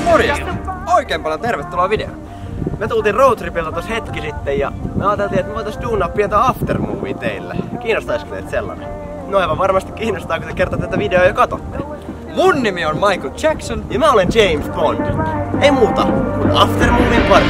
Morjesta! Oikein paljon tervetuloa videoon. Me tultiin roadtripilta tossa hetki sitten ja me ajateltiin, että me voitais duunaa pientä aftermovie teille. Kiinnostaisiko teitä sellainen? No aivan varmasti kiinnostaa, kun te kertaa tätä videoa jo katsotte. Mun nimi on Michael Jackson. Ja mä olen James Bond. Ei muuta kuin aftermovien pari.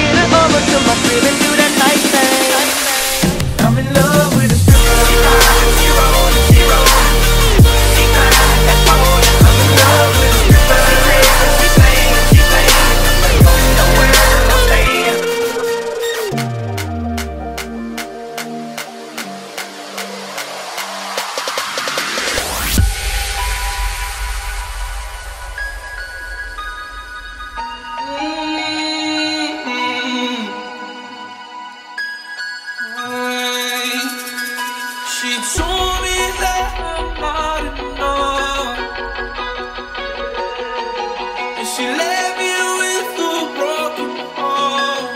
She told me that I'm not enough, and she left me with a broken heart.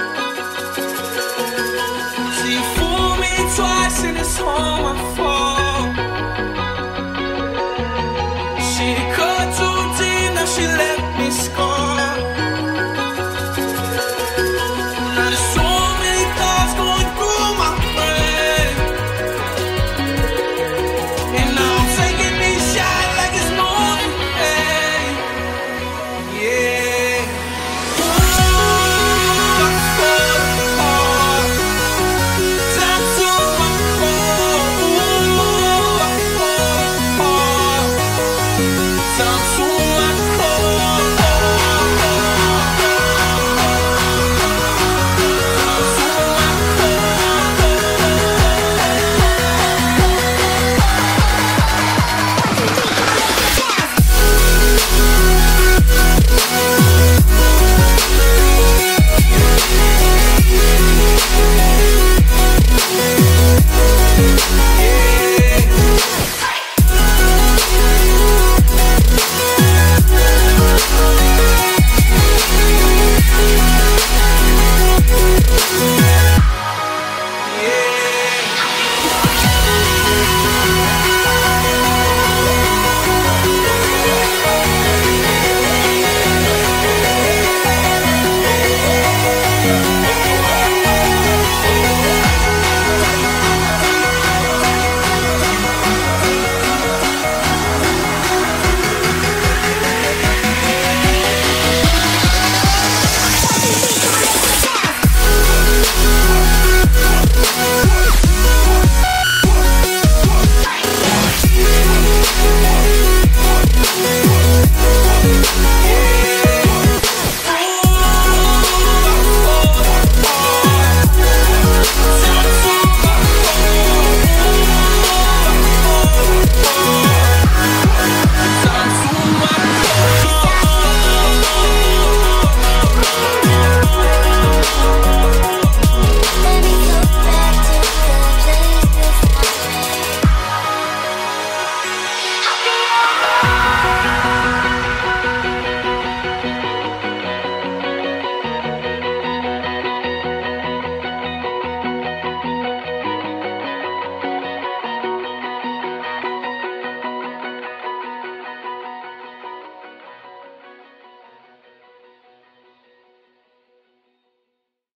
She fooled me twice and it's all my fault. She cut too deep, now she left me scarred.